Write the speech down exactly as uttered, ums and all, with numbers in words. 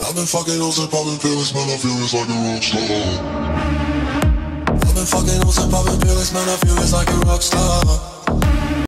I've been fucking hoes and popping pills, man, I feel it's like a rock star. I've been fucking hoes and popping pills, man, I feel it's like a rock star.